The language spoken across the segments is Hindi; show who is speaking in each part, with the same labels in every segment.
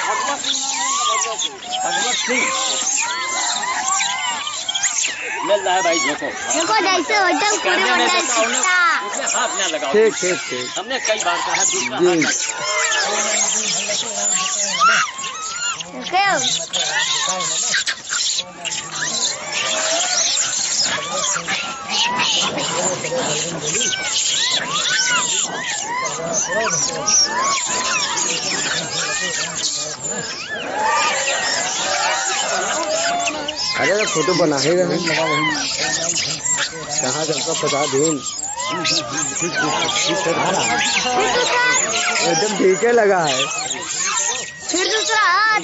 Speaker 1: भगवत सिंह मिल रहा है भाई। देखो
Speaker 2: जैसे होटल पूरे
Speaker 1: हाथ ना लगाओ।
Speaker 3: ठीक ठीक ठीक।
Speaker 1: हमने कई बार कहा दूसरा
Speaker 3: जी। अरे तो फोटो बना ही रहे कहाँ सबका पता दिन एकदम ठीक है लगा है।
Speaker 2: फिर दूसरा हाथ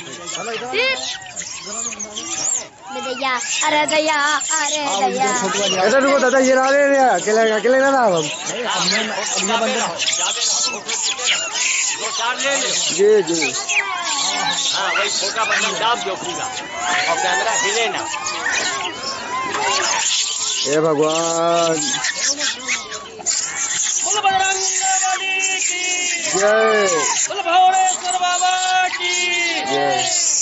Speaker 2: दैया, अरे दैया, अरे दैया।
Speaker 3: ऐसा रुको दादा ये रहा रहे अकेले अकेले ना हम। जी जी।
Speaker 1: हाँ वही छोटा बटन दाब दो पूरा और कैमरा हिले ना।
Speaker 3: हे भगवान जय
Speaker 1: बाबा की
Speaker 3: जय।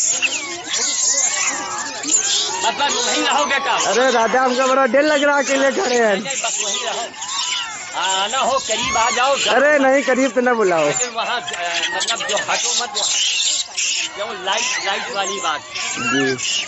Speaker 1: मतलब वहीं रहो बेटा।
Speaker 3: अरे राधा हमका बड़ा डर लग रहा अकेले खड़े हैं।
Speaker 1: बस वहीं रहो। आना हो करीब आ जाओ।
Speaker 3: अरे नहीं करीब तो न बुलाओ।
Speaker 1: लेकिन वहाँ मतलब जो हटो मत जो लाइट वाली बात।
Speaker 3: जी।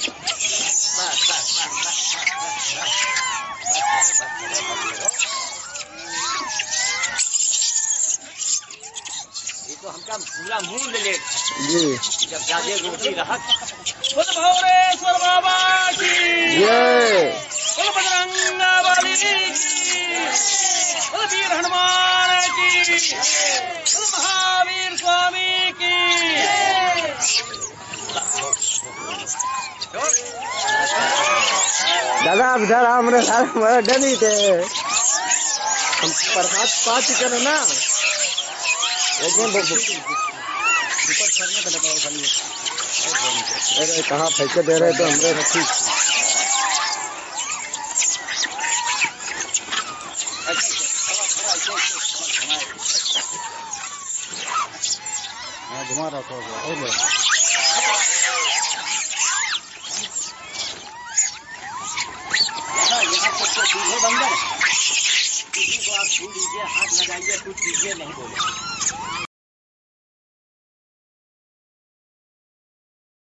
Speaker 1: ये तो हमका पूरा मूल ले
Speaker 3: जी।
Speaker 1: जब ज्यादा रोटी रहत। भवरेश्वर बाबा की
Speaker 3: जय।
Speaker 1: बजरंगा बली की वीर हनुमान की महावीर स्वामी की।
Speaker 3: दादा आप इधर हमारे साथ हमारा डर नहीं थे। हम प्रसाद पा चुके हैं ना। अरे कहाँ पैसे दे रहे तो हमरे रखी। घुमा रहा था
Speaker 1: बंदर किसी को आप छू लीजिए हाथ लगाइए कुछ कीजिए नहीं बोले।